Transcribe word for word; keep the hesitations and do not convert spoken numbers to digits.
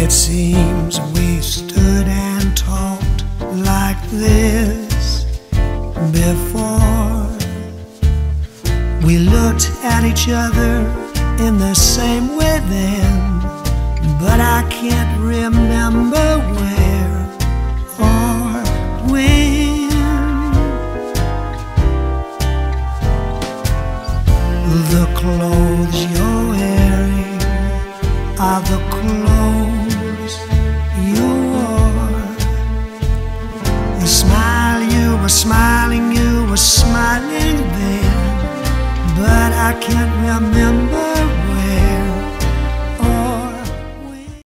It seems we stood and talked like this before. We looked at each other in the same way then, but I can't remember where or when. The clothes you're wearing are the clothes you wore. The smile you were smiling, you were smiling then, but I can't remember